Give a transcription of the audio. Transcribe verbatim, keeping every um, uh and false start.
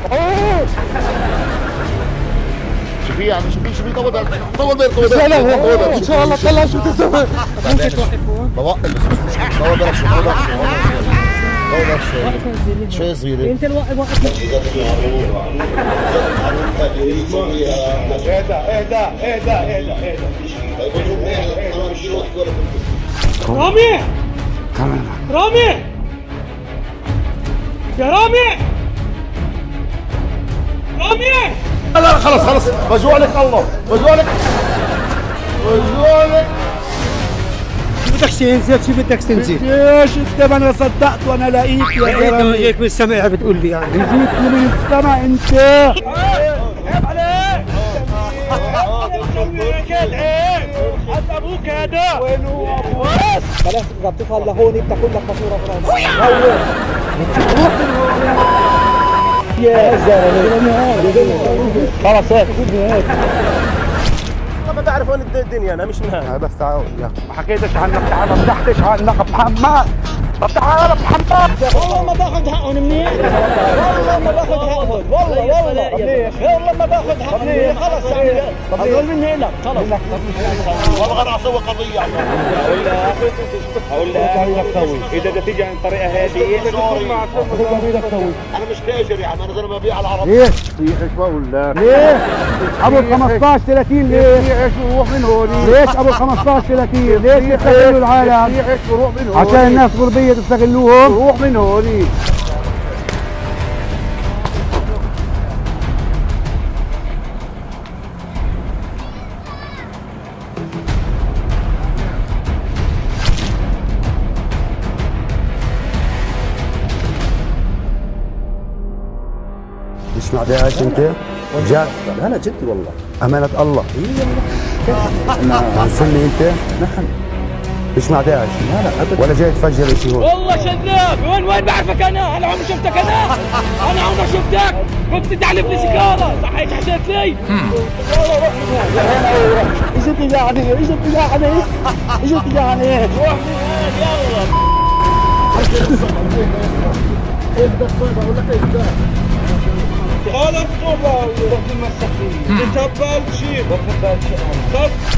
شو في يعني شو في شو في طول بالك طول بالك طول بالك ان شاء الله طلع شو تسوي. ممكن توقفون؟ بوقف بس مش مشكلة. طول بالك شوي طول بالك شوي طول بالك شوي شوي صغيرة. انت الوقف وقف. اهدى اهدى اهدى اهدى اهدى. رامي رامي يا رامي رامي. لا لا خلص خلص بجوع لك الله بجوع لك بجوع لك. شو بدك تنزل شو بدك تنزل؟ ليش انت ما انا صدقت وانا لاقيك يا زلمه؟ جايك من السماء بتقول لي يعني. جيت من السماء انت. عيب عليك. حتى ابوك هذا وين هو ابوك؟ خلاص اذا بتوصل لهون بتاكل لك ماسوره فراس. يا زلمه خلاص هيك ما بعرف وين الدنيا انا مش من هنا. بس تعال ما حكيتش عنك تعال ما فتحتش عنك محمد. طب تعال محمد. والله ما باخذ حقهم منيح. والله ما باخذ حقهم. والله والله ليش؟ والله ما باخذ حقهم. خلص هذول مني لك خلص. والله انا اسوي قضيه. اقول لك اقول لك سوي اذا بدك تيجي عن الطريقه هذه بدك تسوي. انا مش تاجر يعني انا زلمه ببيع العرب. ليش؟ ايش بقول لك؟ ليش؟ ابو خمسطعش ثلاثين ليش؟ ايش بروح من هون؟ ليش ابو خمسطعش ثلاثين؟ ليش يستغلوا العالم؟ ايش بروح من هون؟ عشان الناس غربيه تستغلوهم؟ بروح من هون. مش مع داعش انت؟ جد؟ لا لا جد والله. امانة الله. اي سني انت؟ نحن مش مع داعش؟ لا لا ابدا. ولا جاي تفجر شيء هون؟ والله شذاب. وين وين بعرفك انا؟ انا عمري شفتك انا؟ انا عمري شفتك. كنت تحلف لي سيجاره صح هيك حكيت لي؟ اجت يعني اجت يعني اجت يعني روح من هون يلا. بقول لك ايه هذا الصوبه وروح المسكين تتبل شيء خف